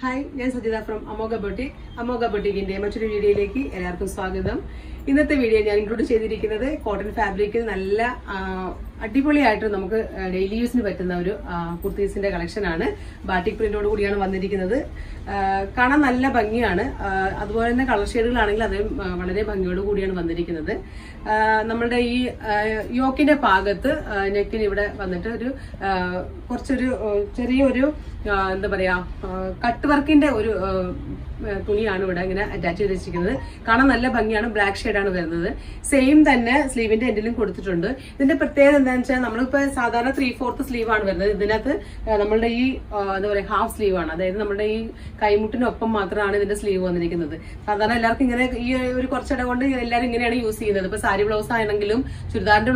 Hi, I am Sajida from Amogha Boutique. Amogha Boutique in മറ്റൊരു വീഡിയോയിലേക്ക് എല്ലാവർക്കും സ്വാഗതം. ഇന്നത്തെ വീഡിയോ ഞാൻ ഇൻക്ലൂഡ് ചെയ്തിരിക്കുന്നത് കോട്ടൺ ഫാബ്രിക്കിൽ നല്ല അടിപൊളിയായിട്ട് നമുക്ക് ഡെയിലി യൂസിന് പറ്റുന്ന ഒരു കുർത്തീസിന്റെ കളക്ഷൻ ആണ്. ബാറ്റിക് പ്രിന്റോട് കൂടിയാണ് വന്നിരിക്കുന്നത്. കാണാൻ നല്ല ഭംഗിയാണ്. അതുപോലെ തന്നെ കളർ ഷെയ്ഡുകളാണെങ്കിൽ അത് വളരെ ഭംഗിയോട് കൂടിയാണ് വന്നിരിക്കുന്നത്. നമ്മളുടെ ഈ യോക്കിന്റെ ഭാഗത്ത് നെക്കിന് ഇവിടെ വന്നിട്ട് ഒരു കുറച്ചൊരു ചെറിയൊരു എന്താ പറയാ കട്ട് വർക്കിന്റെ ഒരു തുണിയാണ് ഇവിടെ ഇങ്ങനെ അറ്റാച്ച് ചെയ്ത് വെച്ചിരിക്കുന്നത്. കാണാൻ നല്ല ഭംഗിയാണ്. ബ്ലാക്ക് ഷെയ്ഡാണ് വരുന്നത്. സെയിം തന്നെ സ്ലീവിന്റെ എൻഡിലും കൊടുത്തിട്ടുണ്ട്. ഇതിന്റെ പ്രത്യേകത എന്താണെന്ന് വെച്ചാൽ നമ്മളിപ്പോ സാധാരണ 3/4 സ്ലീവ് ആണ് വരുന്നത്. ഇതിനകത്ത് നമ്മളുടെ ഈ എന്താ പറയാ ഹാഫ് സ്ലീവ് ആണ്. അതായത് നമ്മുടെ ഈ കൈമുട്ടിനൊപ്പം മാത്രമാണ് ഇതിന്റെ സ്ലീവ് വന്നിരിക്കുന്നത്. സാധാരണ എല്ലാവർക്കും ഇങ്ങനെ ഈ ഒരു കുറച്ചിട കൊണ്ട് എല്ലാവരും ഇങ്ങനെയാണ് യൂസ് ചെയ്യുന്നത്. ഇപ്പൊ സാരി ബ്ലൗസ് ആണെങ്കിലും ചുരിദാറിന്റെ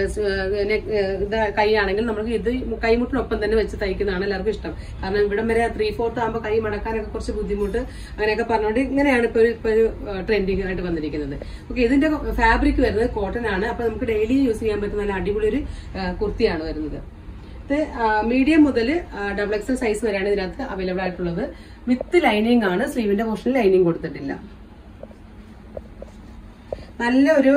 കൈ ആണെങ്കിലും നമുക്ക് ഇത് കൈമുട്ടിനൊപ്പം തന്നെ വെച്ച് തയ്ക്കുന്നതാണ് എല്ലാവർക്കും ഇഷ്ടം. കാരണം ഇവിടം വരെ 3/4 ആകുമ്പോൾ കൈ മടക്കാനൊക്കെ കുറച്ച് ബുദ്ധിമുട്ട് അങ്ങനെയൊക്കെ പറഞ്ഞുകൊണ്ട് ഇങ്ങനെയാണ് ഇപ്പൊ ഒരു ട്രെൻഡിങ് ആയിട്ട് വന്നിരിക്കുന്നത്. ഓക്കെ, ഇതിന്റെ ഫാബ്രിക് വരുന്നത് കോട്ടൺ ആണ്. അപ്പൊ നമുക്ക് ഡെയിലി യൂസ് ചെയ്യാൻ പറ്റുന്ന നല്ല അടിപൊളി ഒരു കുർത്തിയാണ് വരുന്നത്. ഇത് മീഡിയം മുതൽ XXL സൈസ് വരെയാണ് ഇതിനകത്ത് അവൈലബിൾ ആയിട്ടുള്ളത്. വിത്ത് ലൈനിങ് ആണ്. സ്ലീവിന്റെ പോർഷനിൽ ലൈനിങ് കൊടുത്തിട്ടില്ല. നല്ലൊരു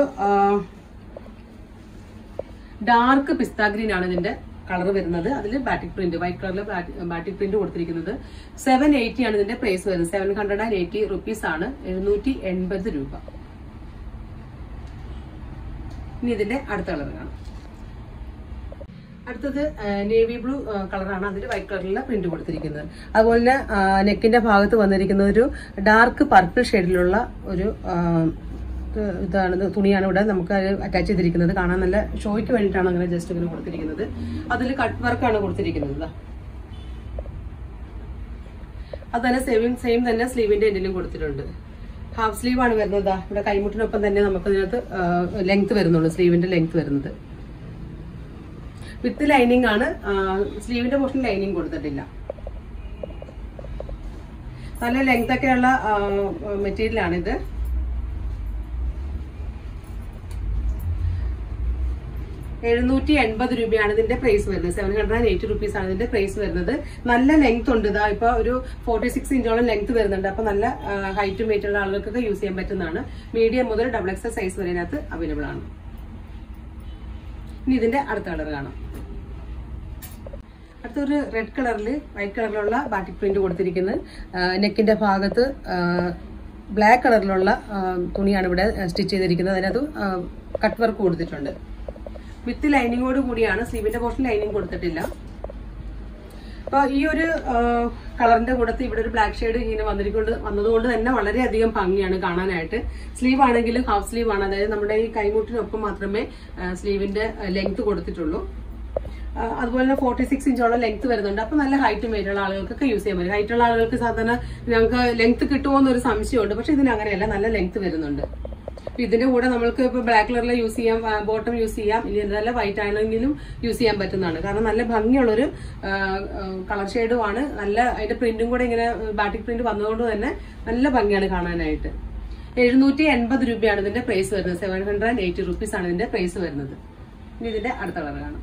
ഡാർക്ക് പിസ്ത ഗ്രീൻ ആണ് ഇതിന്റെ കളർ വരുന്നത്. അതിൽ ബാറ്റിക് പ്രിന്റ് വൈറ്റ് കളറിൽ ബാറ്റിക് പ്രിന്റ് കൊടുത്തിരിക്കുന്നത്. 780 ആണ് ഇതിന്റെ പ്രൈസ് വരുന്നത്. 780 റുപ്പീസ് ആണ്. 780 രൂപ. ഇനി ഇതിന്റെ അടുത്ത കളർ കാണാം. അടുത്തത് നേവി ബ്ലൂ കളറാണ്. അതിൽ വൈറ്റ് കളറിലുള്ള പ്രിന്റ് കൊടുത്തിരിക്കുന്നത്. അതുപോലെ തന്നെ നെക്കിന്റെ ഭാഗത്ത് വന്നിരിക്കുന്ന ഒരു ഡാർക്ക് പർപ്പിൾ ഷെയ്ഡിലുള്ള ഒരു തുണിയാണ് ഇവിടെ നമുക്ക് അറ്റാച്ച് ചെയ്തിരിക്കുന്നത്. കാണാൻ നല്ല ഷോയ്ക്ക് വേണ്ടിയിട്ടാണ് അങ്ങനെ ജസ്റ്റ് ഇങ്ങനെ കൊടുത്തിരിക്കുന്നത്. അതിൽ കട്ട് വർക്കാണ് കൊടുത്തിരിക്കുന്നത്. അത് തന്നെ സെയിം തന്നെ സ്ലീവിന്റെ എൻഡിലും കൊടുത്തിട്ടുണ്ട്. ഹാഫ് സ്ലീവ് ആണ് വരുന്നത്. ഇവിടെ കൈമുട്ടിനൊപ്പം തന്നെ നമുക്ക് ഇതിനകത്ത് ലെങ്ത് വരുന്നുള്ളൂ. സ്ലീവിന്റെ ലെങ്ത് വരുന്നത് വിത്ത് ലൈനിങ് ആണ്. സ്ലീവിന്റെ പോർഷൻ ലൈനിങ് കൊടുത്തിട്ടില്ല. നല്ല ലെങ്ത് ഒക്കെയുള്ള മെറ്റീരിയലാണിത്. രൂപയാണ് ഇതിന്റെ പ്രൈസ് വരുന്നത്. 780 റുപ്പീസ് ആണ് ഇതിന്റെ പ്രൈസ് വരുന്നത്. നല്ല ലെങ്ത് ഉണ്ട്. ഇതാ ഇപ്പൊ ഒരു 46 ഇഞ്ചോളം ലെങ്ത് വരുന്നുണ്ട്. അപ്പൊ നല്ല ഹൈറ്റും വെയിറ്റ് ഉള്ള ആളുകൾക്കൊക്കെ യൂസ് ചെയ്യാൻ പറ്റുന്നതാണ്. മീഡിയം മുതൽ XXL സൈസ് വരെ ഇതിനകത്ത് അവൈലബിൾ ആണ്. ഇനി ഇതിന്റെ അടുത്ത കളർ കാണാം. അടുത്തൊരു റെഡ് കളറിൽ വൈറ്റ് കളറിലുള്ള ബാറ്റിക് പ്രിന്റ് കൊടുത്തിരിക്കുന്നത്. നെക്കിന്റെ ഭാഗത്ത് ബ്ലാക്ക് കളറിലുള്ള തുണിയാണ് ഇവിടെ സ്റ്റിച്ച് ചെയ്തിരിക്കുന്നത്. അതിനകത്ത് കട്ട് വർക്ക് കൊടുത്തിട്ടുണ്ട്. വിത്ത് ലൈനിങ്ങോട് കൂടിയാണ്. സ്ലീവിന്റെ പോർഷൻ ലൈനിങ് കൊടുത്തിട്ടില്ല. അപ്പൊ ഈ ഒരു കളറിന്റെ കൂടത്ത് ഇവിടെ ഒരു ബ്ലാക്ക് ഷെയ്ഡ് ഇങ്ങനെ വന്നതുകൊണ്ട് തന്നെ വളരെയധികം ഭംഗിയാണ് കാണാനായിട്ട്. സ്ലീവ് ആണെങ്കിലും ഹാഫ് സ്ലീവ് ആണ്. അതായത് നമ്മുടെ ഈ കൈമുട്ടിനൊപ്പം മാത്രമേ സ്ലീവിന്റെ ലെങ്ത് കൊടുത്തിട്ടുള്ളൂ. അതുപോലെ തന്നെ 46 ഇഞ്ചോളം ലെങ്ത് വരുന്നുണ്ട്. അപ്പൊ നല്ല ഹൈറ്റും വെയിറ്റുള്ള ആളുകൾക്കൊക്കെ യൂസ് ചെയ്യാൻ പറ്റും. ഹൈറ്റുള്ള ആളുകൾക്ക് സാധാരണ ഞങ്ങൾക്ക് ലെങ്ത് കിട്ടുമോ എന്നൊരു സംശയമുണ്ട്. പക്ഷെ ഇതിന് അങ്ങനെയല്ല, നല്ല ലെങ്ത് വരുന്നുണ്ട്. ഇതിന്റെ കൂടെ നമ്മൾക്ക് ഇപ്പൊ ബ്ലാക്ക് കളറിൽ യൂസ് ചെയ്യാം, ബോട്ടം യൂസ് ചെയ്യാം. ഇനി നല്ല വൈറ്റ് ആണെങ്കിലും യൂസ് ചെയ്യാൻ പറ്റുന്നതാണ്. കാരണം നല്ല ഭംഗിയുള്ളൊരു കളർ ഷെയ്ഡുമാണ്. നല്ല അതിന്റെ പ്രിന്റും കൂടെ ഇങ്ങനെ ബാറ്റിക് പ്രിന്റ് വന്നതുകൊണ്ട് തന്നെ നല്ല ഭംഗിയാണ് കാണാനായിട്ട്. 780 രൂപയാണ് ഇതിന്റെ പ്രൈസ് വരുന്നത്. 780 റുപ്പീസ് ആണ് ഇതിന്റെ പ്രൈസ് വരുന്നത്. ഇനി ഇതിന്റെ അടുത്ത കളർ കാണാം.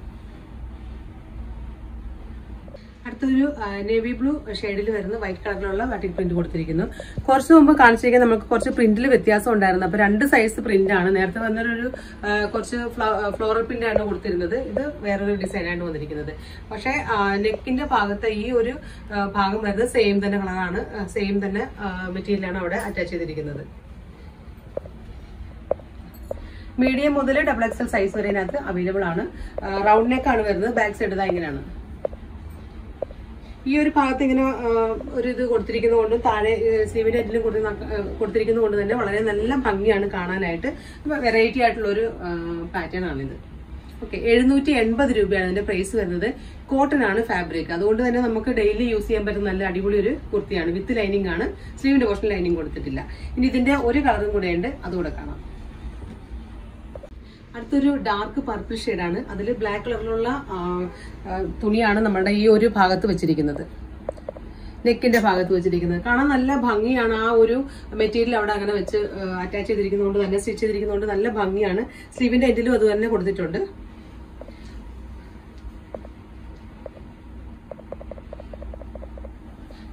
അടുത്തൊരു നേവി ബ്ലൂ ഷെയ്ഡിൽ വരുന്ന വൈറ്റ് കളറിലുള്ള ബാറ്റിക് പ്രിന്റ് കൊടുത്തിരിക്കുന്നു. കുറച്ച് മുമ്പ് കാണിച്ചിരിക്കാൻ നമുക്ക് കുറച്ച് പ്രിന്റിൽ വ്യത്യാസം ഉണ്ടായിരുന്നു. അപ്പൊ 2 സൈസ് പ്രിന്റ് ആണ്. നേരത്തെ വന്നൊരു കുറച്ച് ഫ്ലോറൽ പ്രിന്റ് ആണ് കൊടുത്തിരുന്നത്. ഇത് വേറൊരു ഡിസൈനാണ് വന്നിരിക്കുന്നത്. പക്ഷെ നെക്കിന്റെ ഭാഗത്ത് ഈ ഒരു ഭാഗം വരുന്നത് സെയിം തന്നെ കളറാണ്. സെയിം തന്നെ മെറ്റീരിയലാണ് അവിടെ അറ്റാച്ച് ചെയ്തിരിക്കുന്നത്. മീഡിയം മുതൽ XXL സൈസ് വരെ ഇതിനകത്ത് അവൈലബിൾ ആണ്. റൗണ്ട് നെക്ക് ആണ് വരുന്നത്. ബാക്ക് സൈഡ് ഇതാ ഇങ്ങനെയാണ്. ഈ ഒരു ഭാഗത്ത് ഇങ്ങനെ ഒരു ഇത് കൊടുത്തിരിക്കുന്നതുകൊണ്ട് താഴെ സ്ലീവിന്റെ അടിയിലും കൊടുത്തിരിക്കുന്നത് കൊണ്ട് തന്നെ വളരെ നല്ല ഭംഗിയാണ് കാണാനായിട്ട്. വെറൈറ്റി ആയിട്ടുള്ള ഒരു പാറ്റേൺ ആണിത്. ഓക്കെ, 780 രൂപയാണ് ഇതിന്റെ പ്രൈസ് വരുന്നത്. കോട്ടൺ ആണ് ഫാബ്രിക്. അതുകൊണ്ട് തന്നെ നമുക്ക് ഡെയിലി യൂസ് ചെയ്യാൻ പറ്റുന്ന നല്ല അടിപൊളി ഒരു കുർത്തിയാണ്. വിത്ത് ലൈനിങ് ആണ്. സ്ലീവിന്റെ പോർഷൻ ലൈനിങ് കൊടുത്തിട്ടില്ല. ഇനി ഇതിന്റെ ഒരു കളറും കൂടെ ഉണ്ട്, അതുകൂടെ കാണാം. അടുത്തൊരു ഡാർക്ക് പർപ്പിൾ ഷെയ്ഡാണ്. അതിൽ ബ്ലാക്ക് കളറിലുള്ള തുണിയാണ് നമ്മുടെ ഈ ഒരു ഭാഗത്ത് വെച്ചിരിക്കുന്നത്. നെക്കിന്റെ ഭാഗത്ത് വെച്ചിരിക്കുന്നത് കാണാൻ നല്ല ഭംഗിയാണ്. ആ ഒരു മെറ്റീരിയൽ അവിടെ അങ്ങനെ വെച്ച് അറ്റാച്ച് ചെയ്തിരിക്കുന്നതുകൊണ്ട് തന്നെ സ്റ്റിച്ച് ചെയ്തിരിക്കുന്നതുകൊണ്ട് നല്ല ഭംഗിയാണ്. സ്ലീവിന്റെ എൻഡിലും അത് തന്നെ കൊടുത്തിട്ടുണ്ട്.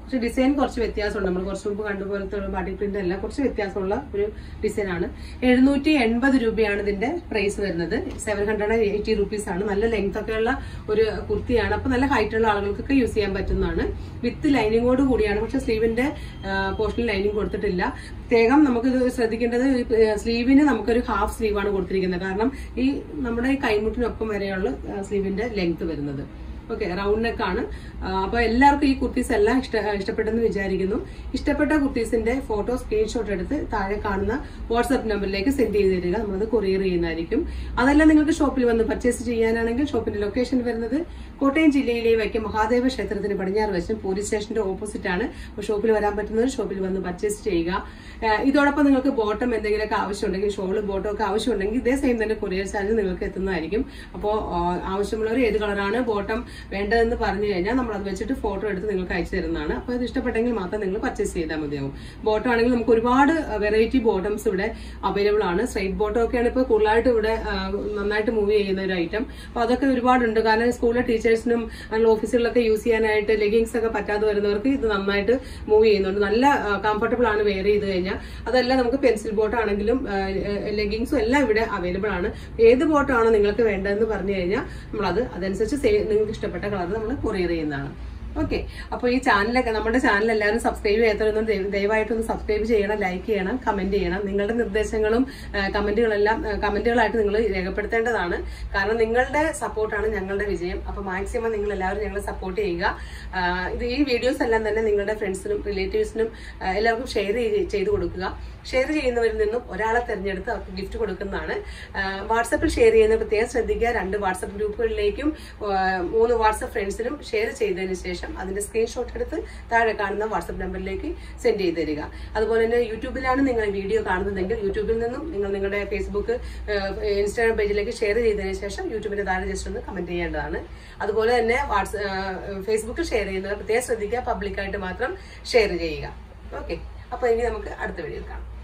പക്ഷെ ഡിസൈൻ കുറച്ച് വ്യത്യാസമുണ്ട്. നമ്മൾ കുറച്ച് മുമ്പ് കണ്ടുപോലത്തെ ബാട്ടിക് പ്രിന്റ് അല്ല, കുറച്ച് വ്യത്യാസമുള്ള ഒരു ഡിസൈനാണ്. 780 രൂപയാണ് ഇതിന്റെ പ്രൈസ് വരുന്നത്. 780 rupees ആണ്. നല്ല ലെങ്ത് ഒക്കെ ഉള്ള ഒരു കുർത്തിയാണ്. അപ്പൊ നല്ല ഹൈറ്റ് ഉള്ള ആളുകൾക്കൊക്കെ യൂസ് ചെയ്യാൻ പറ്റുന്നതാണ്. വിത്ത് ലൈനിങ്ങോട് കൂടിയാണ്. പക്ഷെ സ്ലീവിന്റെ പോർഷനിൽ ലൈനിങ് കൊടുത്തിട്ടില്ല. പ്രത്യേകം നമുക്കിത് ശ്രദ്ധിക്കേണ്ടത്, സ്ലീവിന് നമുക്കൊരു ഹാഫ് സ്ലീവാണ് കൊടുത്തിരിക്കുന്നത്. കാരണം ഈ നമ്മുടെ ഈ കൈമുട്ടിനൊപ്പം വരെയുള്ള സ്ലീവിന്റെ ലെങ്ത് വരുന്നത്. ഓക്കെ, റൗണ്ട് നെക്ക് ആണ്. അപ്പൊ എല്ലാവർക്കും ഈ കുർത്തീസ് എല്ലാം ഇഷ്ടപ്പെട്ടെന്ന് വിചാരിക്കുന്നു. ഇഷ്ടപ്പെട്ട കുർത്തീസിന്റെ ഫോട്ടോ സ്ക്രീൻഷോട്ട് എടുത്ത് താഴെ കാണുന്ന വാട്സ്ആപ്പ് നമ്പറിലേക്ക് സെൻഡ് ചെയ്ത് തരിക. നമ്മളത് കൊറിയർ ചെയ്യുന്നതായിരിക്കും. അതല്ല നിങ്ങൾക്ക് ഷോപ്പിൽ വന്ന് പർച്ചേസ് ചെയ്യാനാണെങ്കിൽ ഷോപ്പിന്റെ ലൊക്കേഷൻ വരുന്നത് കോട്ടയം ജില്ലയിലെ വൈക്കം മഹാദേവ ക്ഷേത്രത്തിന് പടിഞ്ഞാറ് വശം പോലീസ് സ്റ്റേഷന്റെ ഓപ്പോസിറ്റ് ആണ്. അപ്പോൾ ഷോപ്പിൽ വരാൻ പറ്റുന്നത് ഷോപ്പിൽ വന്ന് പർച്ചേസ് ചെയ്യുക. ഇതോടൊപ്പം നിങ്ങൾക്ക് ബോട്ടം എന്തെങ്കിലുമൊക്കെ ആവശ്യമുണ്ടെങ്കിൽ, ഷോള് ബോട്ടം ഒക്കെ ആവശ്യമുണ്ടെങ്കിൽ ഇതേ സെയിം തന്നെ കൊറിയർ ചാർജ് നിങ്ങൾക്ക് എത്തുന്നതായിരിക്കും. അപ്പോൾ ആവശ്യമുള്ളവർ ഏത് കളറാണ് ബോട്ടം വേണ്ടതെന്ന് പറഞ്ഞു കഴിഞ്ഞാൽ നമ്മൾ അത് വെച്ചിട്ട് ഫോട്ടോ എടുത്ത് നിങ്ങൾക്ക് അയച്ചു തരുന്നതാണ്. അപ്പോൾ ഇത് ഇഷ്ടപ്പെട്ടെങ്കിൽ മാത്രം നിങ്ങൾ പർച്ചേസ് ചെയ്താൽ മതിയാവും. ബോട്ടം ആണെങ്കിൽ നമുക്ക് ഒരുപാട് വെറൈറ്റി ബോട്ടംസ് ഇവിടെ അവൈലബിൾ ആണ്. സ്ട്രൈറ്റ് ബോട്ടം ഒക്കെയാണ് ഇപ്പോൾ കൂടുതലായിട്ട് ഇവിടെ നന്നായിട്ട് മൂവ് ചെയ്യുന്ന ഒരു ഐറ്റം. അപ്പോൾ അതൊക്കെ ഒരുപാടുണ്ട്. കാരണം സ്കൂളിലെ ടീച്ചേഴ്സിനും ഓഫീസുകളിലൊക്കെ യൂസ് ചെയ്യാനായിട്ട് ലെഗിങ്സ് ഒക്കെ പറ്റാതെ വരുന്നവർക്ക് ഇത് നന്നായിട്ട് മൂവ് ചെയ്യുന്നുണ്ട്. നല്ല കംഫർട്ടബിൾ ആണ് വെയർ ചെയ്ത് കഴിഞ്ഞാൽ. അതല്ല നമുക്ക് പെൻസിൽ ബോട്ടം ആണെങ്കിലും ലെഗിങ്സും എല്ലാം ഇവിടെ അവൈലബിൾ ആണ്. ഏത് ബോട്ടമാണ് നിങ്ങൾക്ക് വേണ്ടതെന്ന് പറഞ്ഞു കഴിഞ്ഞാൽ നമ്മളത് അതനുസരിച്ച് നിങ്ങൾക്ക് ഇഷ്ടപ്പെട്ട കളർ നമ്മൾ കൊറിയർ ചെയ്യുന്നതാണ്. ഓക്കെ, അപ്പോൾ ഈ ചാനലൊക്കെ, നമ്മുടെ ചാനൽ എല്ലാവരും സബ്സ്ക്രൈബ് ചെയ്യാത്തവരൊന്നും ദയവായിട്ടൊന്ന് സബ്സ്ക്രൈബ് ചെയ്യണം, ലൈക്ക് ചെയ്യണം, കമന്റ് ചെയ്യണം. നിങ്ങളുടെ നിർദ്ദേശങ്ങളും കമന്റുകളായിട്ട് നിങ്ങൾ രേഖപ്പെടുത്തേണ്ടതാണ്. കാരണം നിങ്ങളുടെ സപ്പോർട്ടാണ് ഞങ്ങളുടെ വിജയം. അപ്പോൾ മാക്സിമം നിങ്ങൾ എല്ലാവരും ഞങ്ങളെ സപ്പോർട്ട് ചെയ്യുക. ഈ വീഡിയോസ് എല്ലാം തന്നെ നിങ്ങളുടെ ഫ്രണ്ട്സിനും റിലേറ്റീവ്സിനും എല്ലാവർക്കും ഷെയർ ചെയ്ത് കൊടുക്കുക. ഷെയർ ചെയ്യുന്നവരിൽ നിന്നും ഒരാളെ തിരഞ്ഞെടുത്ത് അവർക്ക് ഗിഫ്റ്റ് കൊടുക്കുന്നതാണ്. വാട്സാപ്പിൽ ഷെയർ ചെയ്യുന്ന പ്രത്യേകം ശ്രദ്ധിക്കുക. 2 വാട്സാപ്പ് ഗ്രൂപ്പുകളിലേക്കും 3 വാട്സാപ്പ് ഫ്രണ്ട്സിനും ഷെയർ ചെയ്തതിന് ശേഷം അതിന്റെ സ്ക്രീൻഷോട്ട് എടുത്ത് താഴെ കാണുന്ന വാട്സാപ്പ് നമ്പറിലേക്ക് സെൻഡ് ചെയ്ത് തരിക. അതുപോലെ തന്നെ യൂട്യൂബിലാണ് നിങ്ങൾ വീഡിയോ കാണുന്നതെങ്കിൽ യൂട്യൂബിൽ നിന്നും നിങ്ങൾ നിങ്ങളുടെ ഫേസ്ബുക്ക്, ഇൻസ്റ്റാഗ്രാം പേജിലേക്ക് ഷെയർ ചെയ്തതിന് ശേഷം യൂട്യൂബിന്റെ താഴെ ജസ്റ്റ് ഒന്ന് കമന്റ് ചെയ്യേണ്ടതാണ്. അതുപോലെ തന്നെ ഫേസ്ബുക്കിൽ ഷെയർ ചെയ്യുന്നത് പ്രത്യേകം ശ്രദ്ധിക്കുക. പബ്ലിക്കായിട്ട് മാത്രം ഷെയർ ചെയ്യുക. ഓക്കെ, അപ്പൊ ഇനി നമുക്ക് അടുത്ത വീഡിയോയിൽ കാണാം.